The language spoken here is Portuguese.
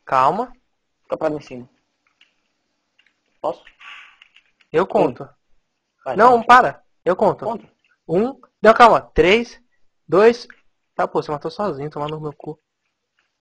Calma. Fica pra lá em cima. Posso? Eu conto. Vai, Não, para. Eu conto. Conta. 1. Não, calma. 3, 2. Tá, pô, você matou sozinho, tomar no meu cu.